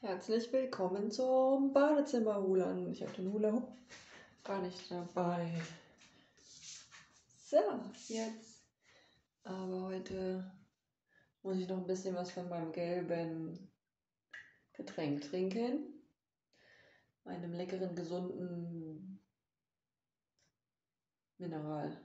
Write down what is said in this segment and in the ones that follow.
Herzlich willkommen zum Badezimmer-Hulan. Ich habe den Hula Hoop gar nicht dabei. So, jetzt. Aber heute muss ich noch ein bisschen was von meinem gelben Getränk trinken. Einem leckeren, gesunden Mineral.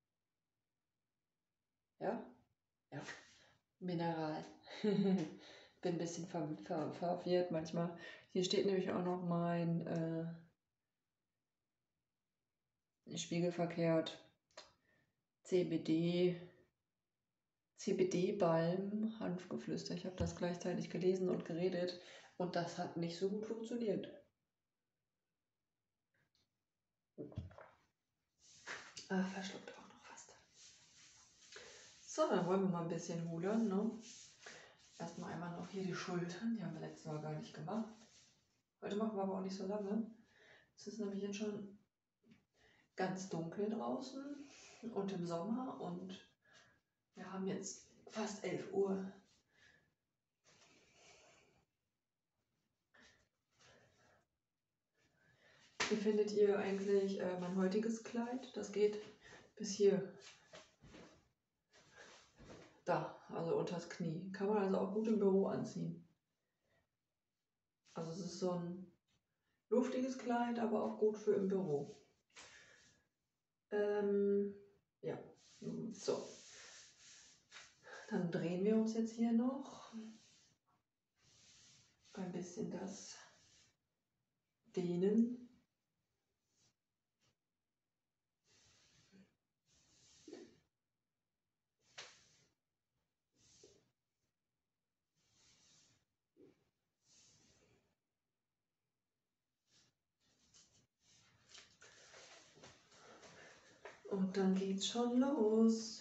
Ja? Ja. Mineral. Bin ein bisschen verwirrt manchmal. Hier steht nämlich auch noch mein spiegelverkehrt CBD-Balm, Hanfgeflüster. Ich habe das gleichzeitig gelesen und geredet und das hat nicht so gut funktioniert. Verschluckt auch noch fast. So, dann wollen wir mal ein bisschen hulern, ne? Erstmal einmal noch hier die Schultern, die haben wir letztes Mal gar nicht gemacht. Heute machen wir aber auch nicht so lange. Es ist nämlich jetzt schon ganz dunkel draußen und im Sommer und wir haben jetzt fast 11 Uhr. Wie findet ihr eigentlich mein heutiges Kleid? Das geht bis hier. Da, also unters Knie. Kann man also auch gut im Büro anziehen. Also es ist so ein luftiges Kleid, aber auch gut für im Büro. Ja, so. Dann drehen wir uns jetzt hier noch ein bisschen das Dehnen. Und dann geht's schon los.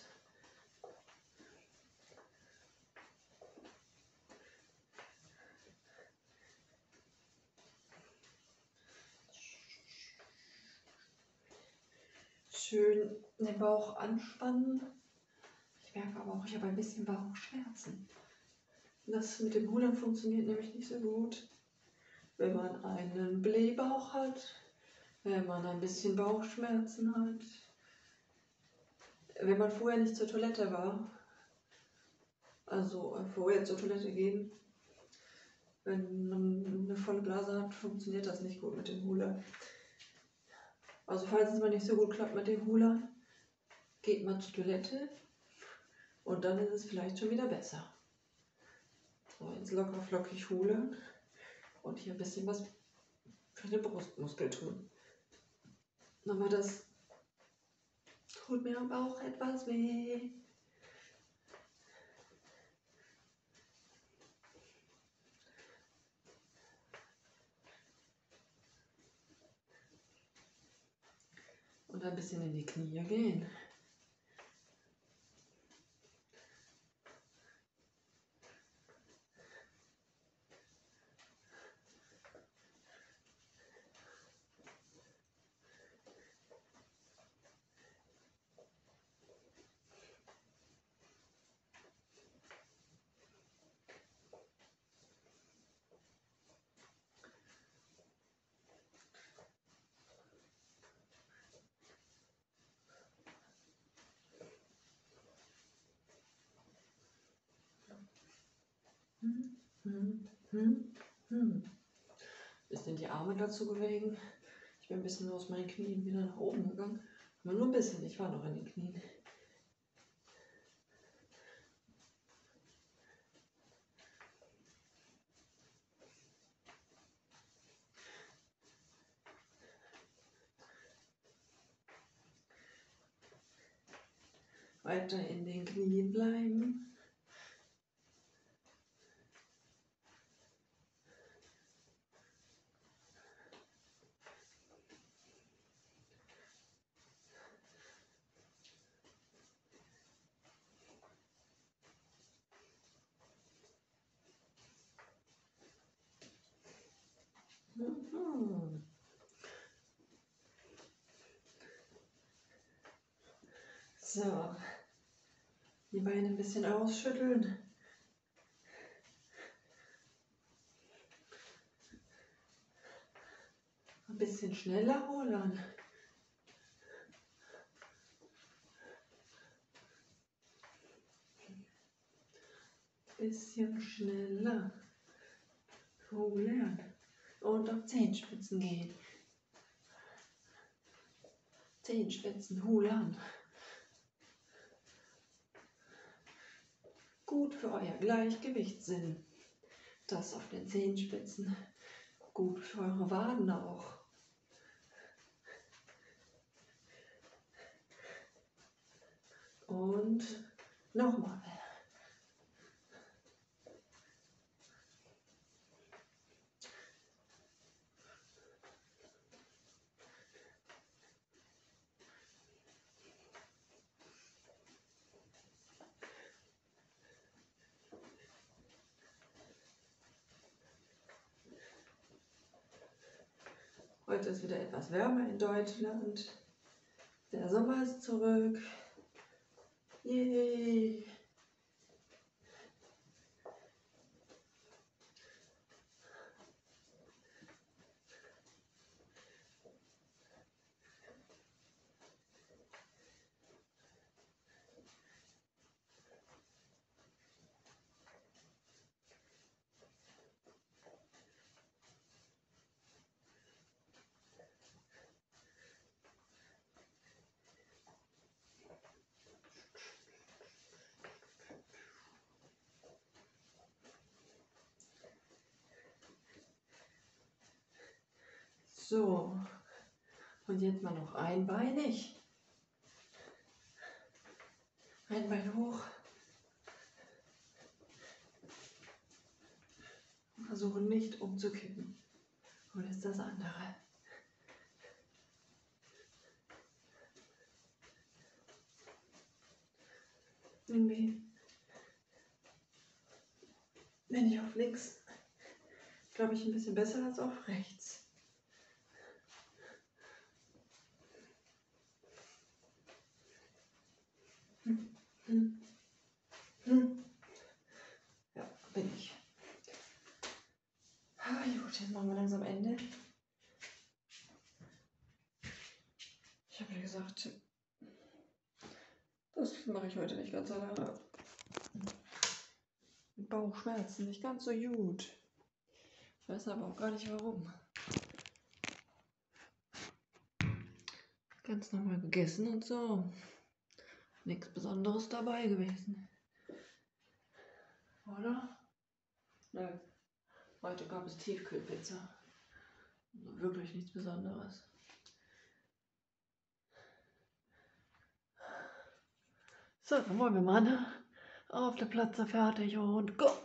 Schön den Bauch anspannen. Ich merke aber auch, ich habe ein bisschen Bauchschmerzen. Das mit dem Hulern funktioniert nämlich nicht so gut, wenn man einen Blähbauch hat, wenn man ein bisschen Bauchschmerzen hat, wenn man vorher nicht zur Toilette war. Also vorher zur Toilette gehen. Wenn man eine volle Blase hat, funktioniert das nicht gut mit dem Hula. Also falls es mal nicht so gut klappt mit dem Hula, geht mal zur Toilette und dann ist es vielleicht schon wieder besser. So, jetzt locker flockig Hula und hier ein bisschen was für den Brustmuskel tun. Aber das tut mir am Bauch etwas weh. Und ein bisschen in die Knie gehen. Bisschen die Arme dazu bewegen. Ich bin ein bisschen aus meinen Knien wieder nach oben gegangen. Aber nur ein bisschen, ich war noch in den Knien. Weiter in den Knien bleiben. So, die Beine ein bisschen ausschütteln. ein bisschen schneller, Roland. Bisschen schneller. Roland. Und auf Zehenspitzen gehen. Zehenspitzen, Hulan. Gut für euer Gleichgewichtssinn. Das auf den Zehenspitzen. Gut für eure Waden auch. Und nochmal. Heute ist wieder etwas wärmer in Deutschland. Der Sommer ist zurück. Yay! So, und jetzt mal noch einbeinig. Ein Bein hoch. Versuchen nicht umzukippen. Und jetzt das andere. Irgendwie bin ich auf links, glaube ich, ein bisschen besser als auf rechts. Ja, bin ich. Ah, gut, jetzt machen wir langsam Ende. Ich habe ja gesagt, das mache ich heute nicht ganz so lange. Mit Bauchschmerzen nicht ganz so gut. Ich weiß aber auch gar nicht warum. Ganz normal gegessen und so. Nichts Besonderes dabei gewesen. Oder? Nein. Heute gab es Tiefkühlpizza. Also wirklich nichts Besonderes. So, dann wollen wir mal, ne? Auf der Platze fertig und go!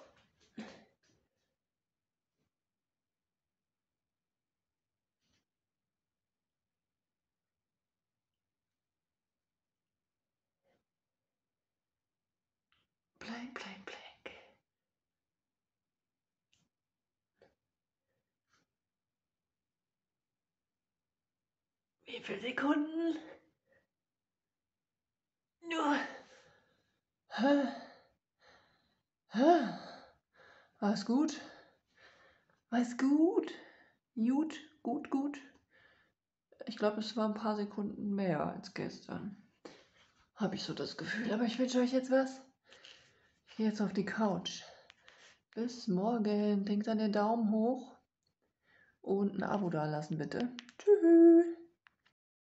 Plank, plank, plank. Wie viele Sekunden? Nur. Alles gut? Alles gut? Gut, gut, gut. Ich glaube, es war ein paar Sekunden mehr als gestern. Habe ich so das Gefühl. Aber ich wünsche euch jetzt was. Ich gehe jetzt auf die Couch. Bis morgen. Denkt an den Daumen hoch. Und ein Abo da lassen, bitte. Tschüss.